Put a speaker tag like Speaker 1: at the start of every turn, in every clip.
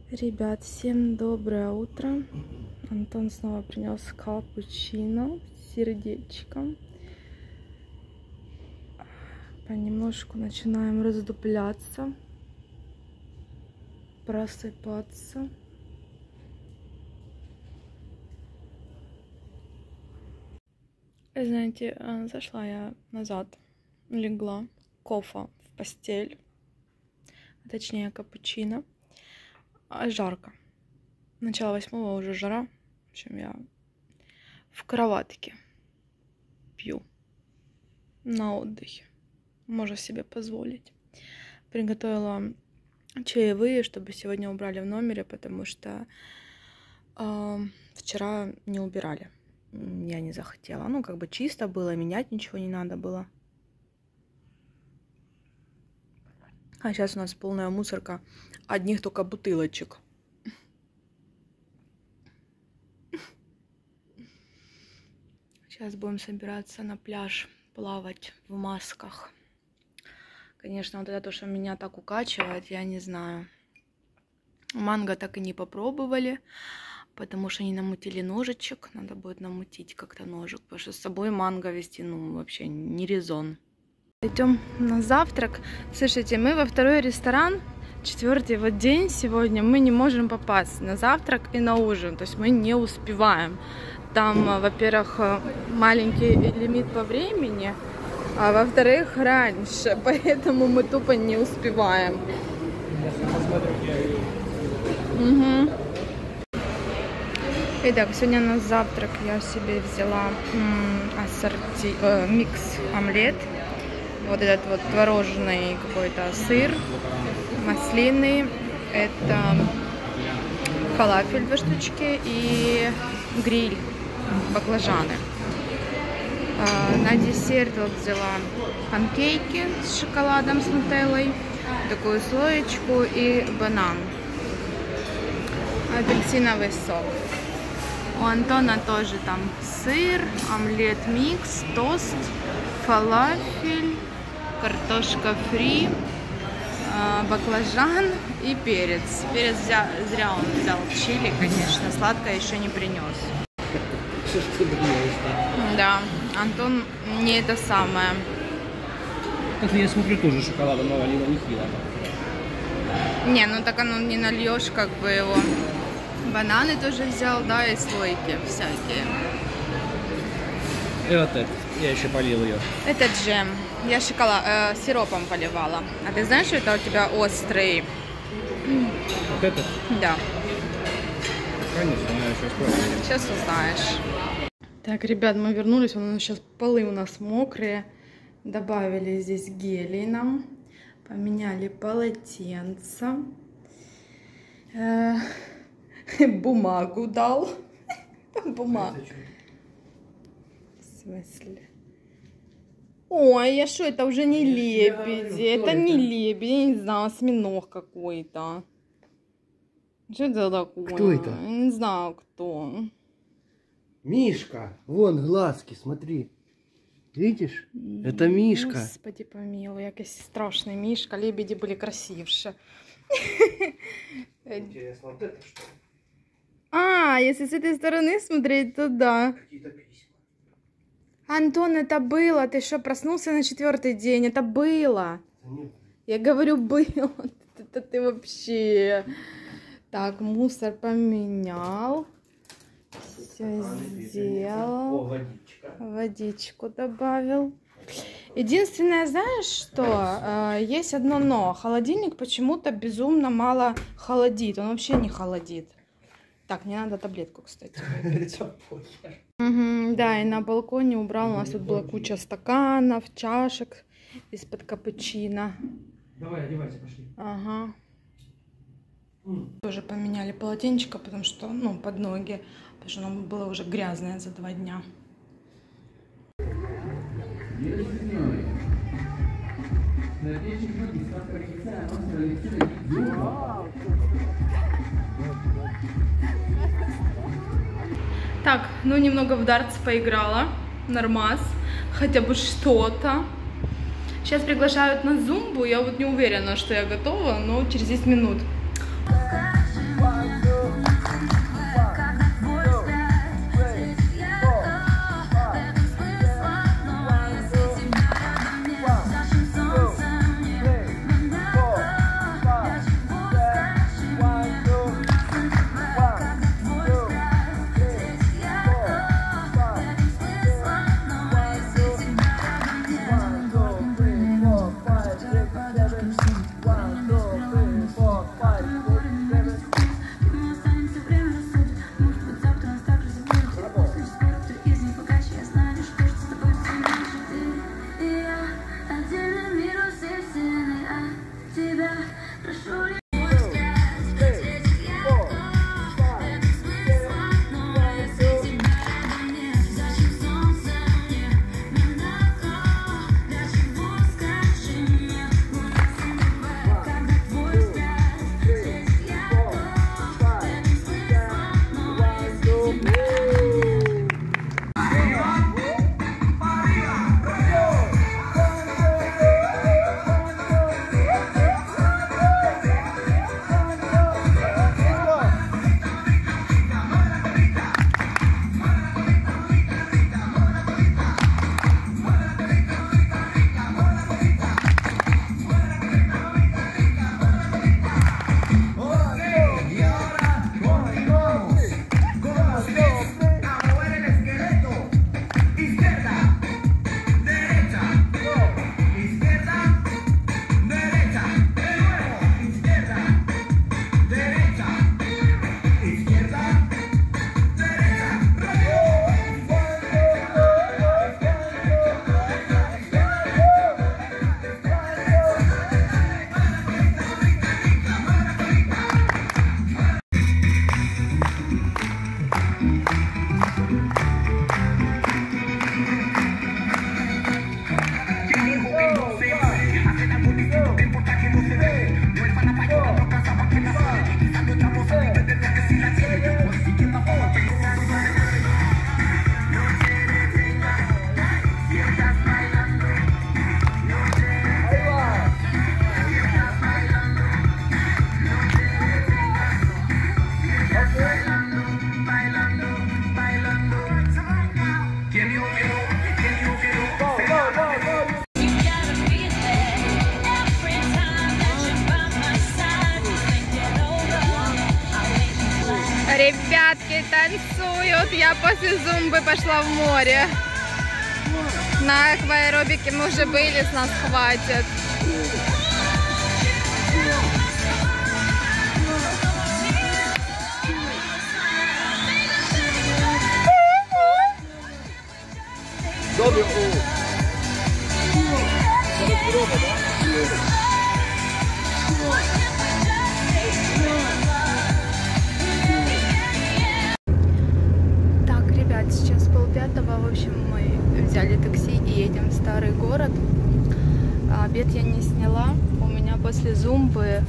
Speaker 1: Ребят, всем доброе утро. Антон снова принес капучино с сердечком. Понемножку начинаем раздупляться, просыпаться. Знаете, зашла я назад, легла, кофе в постель, а точнее капучино. Жарко. Начало 8-го уже жара. В общем, я в кроватке пью на отдыхе. Можно себе позволить. Приготовила чаевые, чтобы сегодня убрали в номере, потому что вчера не убирали. Я не захотела. Ну, как бы чисто было, менять ничего не надо было. А сейчас у нас полная мусорка одних только бутылочек. Сейчас будем собираться на пляж, плавать в масках. Конечно, вот это то, что меня так укачивает, я не знаю. Манго так и не попробовали, потому что не намутили ножичек. Надо будет намутить как-то ножик, потому что с собой манго вести, ну, вообще не резон. Идем на завтрак. Слушайте, мы во второй ресторан, 4-й вот день сегодня, мы не можем попасть на завтрак и на ужин. То есть мы не успеваем. Там, во-первых, маленький лимит по времени, а во-вторых, раньше. Поэтому мы тупо не успеваем. Угу. Итак, сегодня на завтрак я себе взяла микс омлет. Вот этот вот творожный какой-то сыр, маслины, это фалафель 2 штучки и гриль, баклажаны. На десерт вот взяла панкейки с шоколадом, с нутеллой, такую слоечку и банан, апельсиновый сок. У Антона тоже там сыр, омлет микс, тост, фалафель, картошка фри, баклажан и перец. Перец зря он взял чили, конечно, сладкое еще не принес. Да, Антон не это самое.
Speaker 2: Как я смотрю, тоже шоколадом навалила нехило.
Speaker 1: Не, ну так оно не нальешь, как бы его. Бананы тоже взял, да, и слойки всякие.
Speaker 2: И вот это, я еще полил ее.
Speaker 1: Это джем. Я сиропом поливала. А ты знаешь, что это у тебя острый?
Speaker 2: Вот этот?
Speaker 1: Да.
Speaker 2: Конечно, я сейчас пробую.
Speaker 1: Сейчас узнаешь. Так, ребят, мы вернулись. Сейчас полы у нас мокрые. Добавили здесь гелий нам. Поменяли полотенце. Бумагу дал. Бумагу. В смысле? Ой, а что, это уже не лебеди. Это не лебедь, я не знаю, осьминог какой-то. Что это такое?
Speaker 3: Кто это?
Speaker 1: Я не знаю, кто.
Speaker 3: Мишка, вон глазки, смотри. Видишь? Это Мишка.
Speaker 1: Господи помилуй, якийсь страшний Мишка. Лебеди были красивше.
Speaker 3: Интересно, вот это что?
Speaker 1: А, если с этой стороны смотреть, то да.
Speaker 3: Какие-то письма.
Speaker 1: Антон, это было. Ты что, проснулся на 4-й день? Это было. Я говорю, было. Это ты вообще... Так, мусор поменял. Все сделал.
Speaker 3: О, водичка.
Speaker 1: Водичку добавил. Единственное, знаешь что? Есть одно но. Холодильник почему-то безумно мало холодит. Он вообще не холодит. Так, мне надо таблетку, кстати. Да, и на балконе убрал. У нас тут была куча стаканов, чашек из-под капучино.
Speaker 2: Давай, одевайся, пошли.
Speaker 1: Ага. Тоже поменяли полотенчика, потому что, ну, под ноги, потому что оно было уже грязное за 2 дня. Так, ну немного в дартс поиграла, нормас, хотя бы что-то. Сейчас приглашают на зумбу, я вот не уверена, что я готова, но через 10 минут. Ребятки танцуют. Я после зумбы пошла в море. На акваэробике мы уже были, с нас хватит.
Speaker 3: Добре,
Speaker 1: Так, ребят, сейчас 4:30. В общем, мы взяли такси и едем в старый город. Обед я не сняла. У меня после зумбы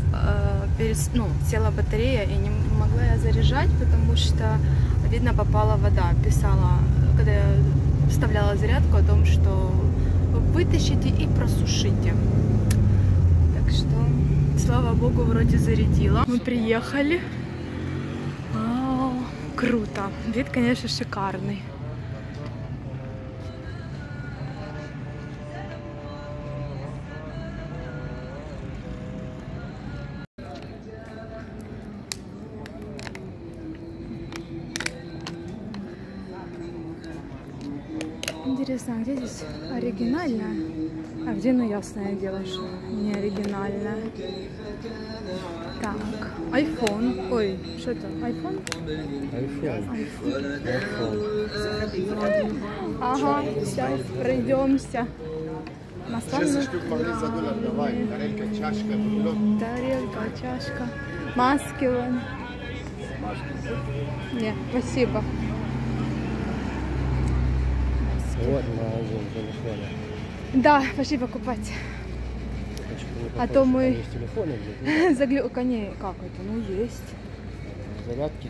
Speaker 1: села батарея и не могла я заряжать, потому что, видно, попала вода. Писала, когда я вставляла зарядку, о том, что вытащите и просушите. Так что, слава богу, вроде зарядила. Мы приехали. Круто. Вид, конечно, шикарный. Интересно, а где здесь оригинальная? А где, ну, ясное дело, что не оригинальная. Так, iPhone. Ой, что это? iPhone? Ага, сейчас пройдемся. Тарелка, чашка. Маски вон. Нет, спасибо.
Speaker 3: Вот магазин телефона.
Speaker 1: Да, пошли покупать. А то мы заглянули. Как это? Ну, есть.
Speaker 3: Зарядки.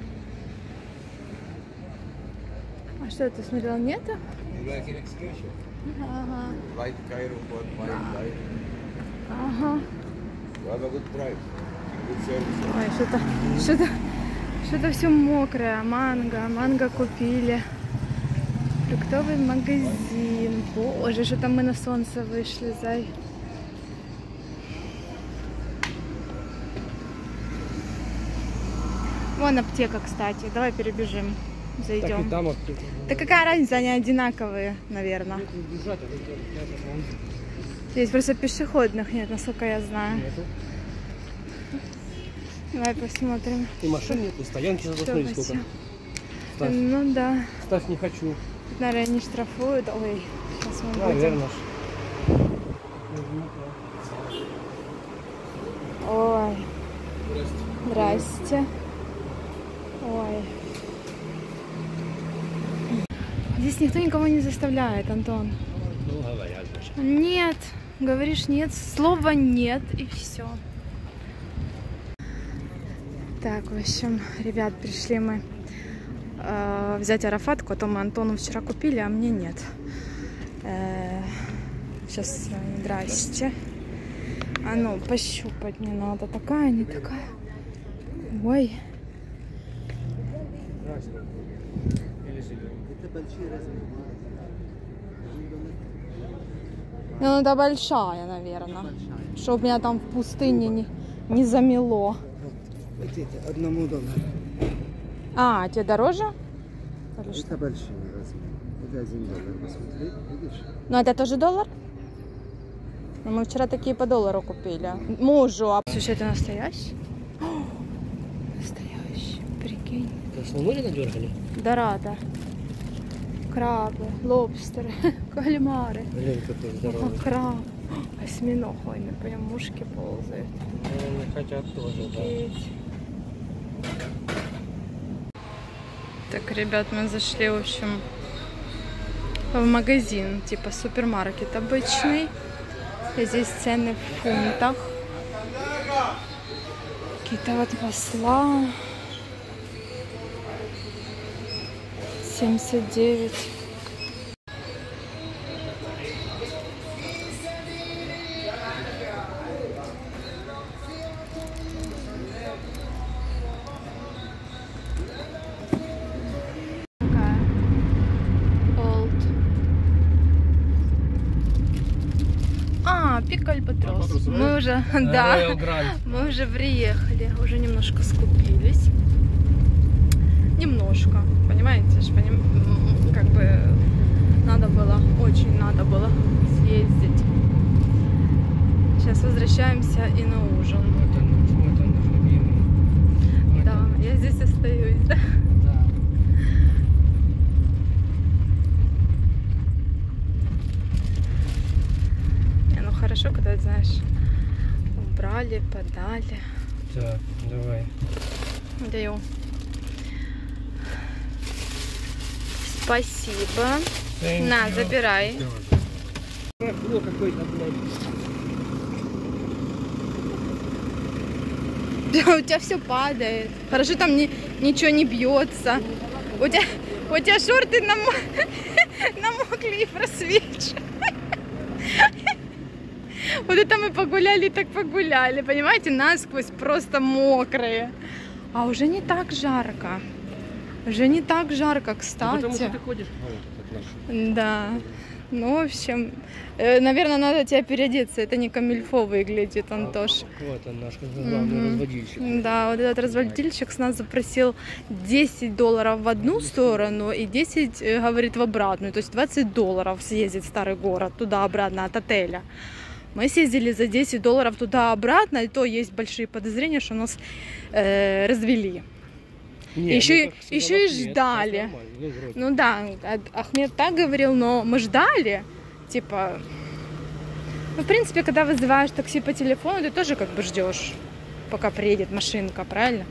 Speaker 1: А что ты смотрела? Нету? Ага. Ага. Ой, что-то все мокрое. Манго купили. Фруктовый магазин. Боже, что там мы на солнце вышли, зай. Вон аптека, кстати. Давай перебежим. Зайдем.
Speaker 2: Так и там аптека.
Speaker 1: Да какая разница, они одинаковые, наверное. Здесь просто пешеходных нет, насколько я знаю.
Speaker 2: Нету.
Speaker 1: Давай посмотрим.
Speaker 2: И машин нет, и стоянки надо смотреть сколько. Ставь.
Speaker 1: Ну да.
Speaker 2: Ставь, не хочу.
Speaker 1: Наверное, не штрафуют. Ой, сейчас мы будем.
Speaker 2: Наверное.
Speaker 1: Ой. Здрасте. Ой. Здесь никто никого не заставляет, Антон.
Speaker 2: Ну, говорят, значит.
Speaker 1: Нет. Говоришь нет, слова нет, и все. Так, в общем, ребят, пришли мы взять арафатку, а то мы Антону вчера купили, а мне нет. Сейчас, здрасте. А ну, пощупать не надо. Такая, не такая. Ой. Ну, это большая, наверное. Чтоб меня там в пустыне не замело.
Speaker 3: Вот это $1.
Speaker 1: А, тебе дороже?
Speaker 3: Это большой размер. Это $1, посмотри, видишь?
Speaker 1: Ну, это тоже $1? Ну, мы вчера такие по $1 купили. Мужу. Слушай, это настоящий? О, настоящий, прикинь.
Speaker 2: Это с море надергали?
Speaker 1: Дорада. Крабы, лобстеры, кальмары.
Speaker 2: Блин, какой здоровый.
Speaker 1: Краб. Осьминог, ой, прям мушки ползают.
Speaker 2: Они хотят тоже, да.
Speaker 1: Так, ребят, мы зашли, в общем, в магазин, типа супермаркет обычный. И здесь цены в фунтах. Какие-то вот масла. 79. Такая. Old. А, Пик Альбатрос. Мы уже, да,
Speaker 2: Royal Grand.
Speaker 1: мы уже приехали, уже немножко скупились. немножко, понимаете, как бы надо было, очень надо было съездить. Сейчас возвращаемся и на ужин.
Speaker 2: Вот он наш любимый.
Speaker 1: Да, я здесь остаюсь, да?
Speaker 2: Да.
Speaker 1: Ну хорошо, когда, знаешь, убрали, подали.
Speaker 2: Так, давай.
Speaker 1: Даю. Спасибо. На, забирай.
Speaker 2: О, какой-то,
Speaker 1: У тебя все падает. Хорошо, там ничего не бьется. У тебя шорты намокли и просвечивают. Вот это мы погуляли, так погуляли. Понимаете, насквозь просто мокрые. А уже не так жарко. Уже не так жарко, кстати.
Speaker 2: Потому что ты ходишь в наш.
Speaker 1: Да. Ну, в общем, наверное, надо тебе переодеться. Это не камильфо выглядит, Антош.
Speaker 2: Вот он наш главный разводильщик.
Speaker 1: Да, вот этот разводильщик с нас запросил $10 в одну сторону и 10, говорит, в обратную. То есть $20 съездить в старый город, туда-обратно от отеля. Мы съездили за $10 туда-обратно, и то есть большие подозрения, что нас развели.
Speaker 2: Не,
Speaker 1: еще
Speaker 2: ну,
Speaker 1: и ждали. Ну да, Ахмед так говорил, но мы ждали. Типа, ну, в принципе, когда вызываешь такси по телефону, ты тоже как бы ждешь, пока приедет машинка, правильно?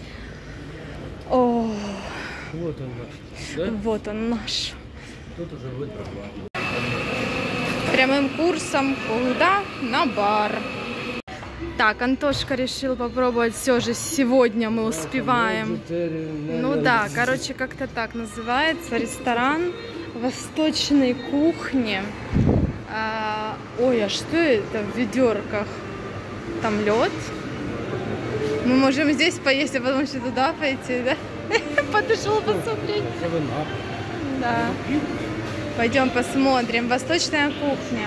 Speaker 1: О,
Speaker 2: вот он наш. Да?
Speaker 1: вот он наш.
Speaker 2: Тут уже выправила.
Speaker 1: Прямым курсом куда? На бар. Так, Антошка решил попробовать все же сегодня мы успеваем. Ну да, короче, как-то так называется. Ресторан восточной кухни. Ой, а что это в ведерках? Там лед. Мы можем здесь поесть, а потом еще туда пойти, да? Подошел посмотреть. Да. Пойдем посмотрим. Восточная кухня.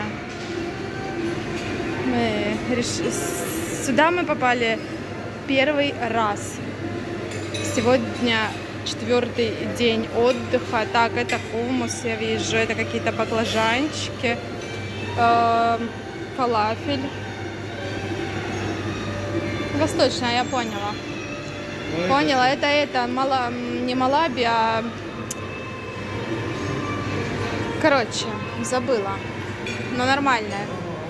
Speaker 1: Сюда мы попали первый раз. Сегодня 4-й день отдыха. Так, это хумус, я вижу. Это какие-то баклажанчики. Фалафель. Восточная, я поняла. Поняла, это не малаби, а... Короче, забыла. Но нормальная.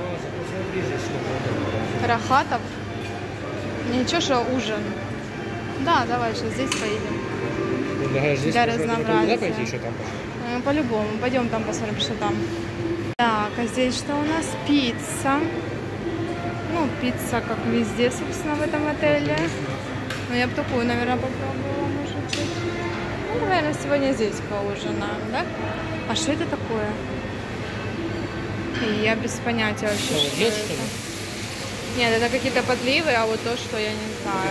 Speaker 1: Рахатов. Ничего, что ужин. Да, давай сейчас здесь поедем.
Speaker 2: Здесь
Speaker 1: для разнообразия.
Speaker 2: Пойти еще там пошли?
Speaker 1: По-любому. Пойдем там посмотрим, что там. Так, а здесь что у нас? Пицца. Ну, пицца, как везде, собственно, в этом отеле. Но я бы такую, наверное, попробовала, может быть. Ну, наверное, сегодня здесь поужинаем, да? А что это такое? Я без понятия вообще,
Speaker 2: Что,
Speaker 1: что
Speaker 2: нет,
Speaker 1: это.
Speaker 2: что ли?
Speaker 1: Нет, это какие-то подливы, а вот то, что я не знаю.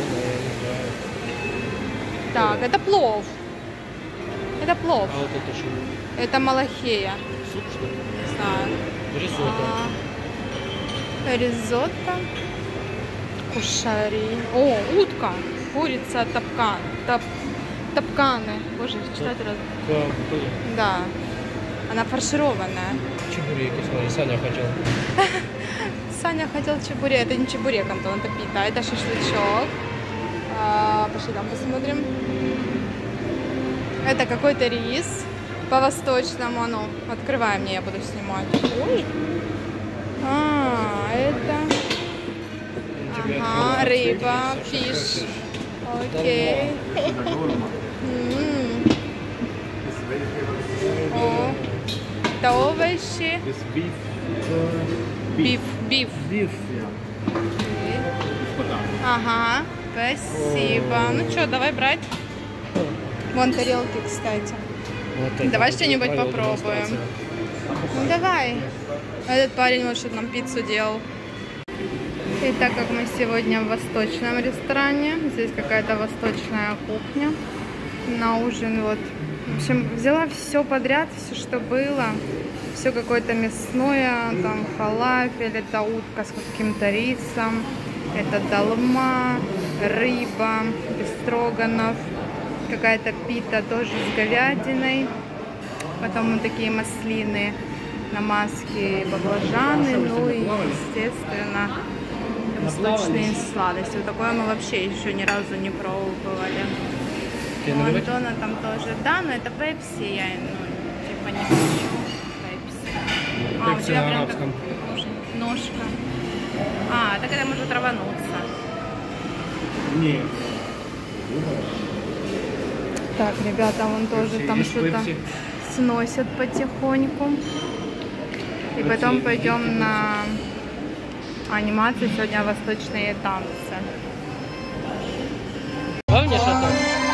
Speaker 1: Так, это плов. Это плов.
Speaker 2: А вот это что?
Speaker 1: Это малахея.
Speaker 2: Суп, что ли?
Speaker 1: Не знаю.
Speaker 2: Рисотто.
Speaker 1: Ризотто. Кушари. О, утка. Курица, топканы. Боже, читать раз. Да. Она фаршированная.
Speaker 2: Чебуреки, смотри, Саня хотел.
Speaker 1: Саня хотел чебурек. Это не чебурек, Антон, это пита. Это шашлычок. Пошли там посмотрим. Это какой-то рис по-восточному. А ну, открывай мне, я буду снимать. Ой. Это... Ага, рыба, фиш. Окей. О, это овощи. Биф.
Speaker 2: Биф.
Speaker 1: Ага, спасибо. Ну что, давай брать. Вон тарелки, кстати.
Speaker 2: Вот
Speaker 1: Давай что-нибудь попробуем. Ну давай. Этот парень вот что нам пиццу делал. И так как мы сегодня в восточном ресторане, здесь какая-то восточная кухня. На ужин вот. В общем, взяла все подряд, все, что было. Все какое-то мясное, там фалафель, это утка с каким-то рисом, это долма, рыба, бестроганов, какая-то пита тоже с говядиной. Потом вот такие маслины, намазки, баклажаны. Ну и, естественно, восточные сладости. Вот такое мы вообще еще ни разу не пробовали. У Антона там тоже. Да, но это пепси. Я, типа не хочу пепси. А, у тебя прям так ножка. А, так это может рвануться.
Speaker 2: Нет.
Speaker 1: Так, ребята, вон тоже там что-то сносят потихоньку. И потом пойдем на анимацию. Сегодня восточные танцы.
Speaker 2: Помнишь это?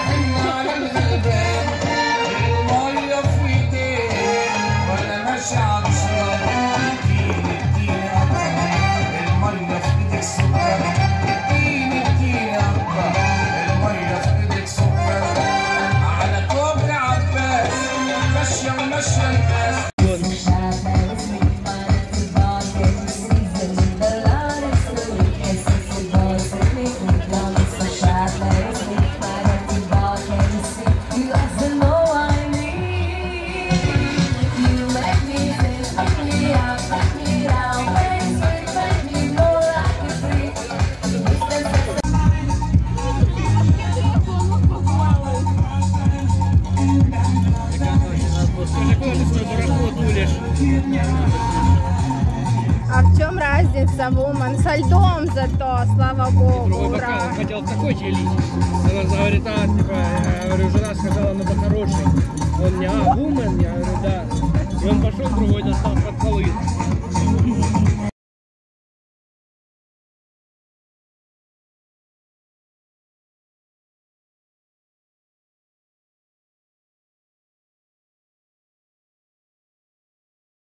Speaker 1: А в чем разница, Вуман? Со льдом зато, слава богу,
Speaker 2: Другой бокал, он хотел в такой тебе лить. Она говорит, типа, я говорю, жена сказала, надо хороший. Он мне, Вумен? Я говорю, да. И он пошел, другой достал под полы.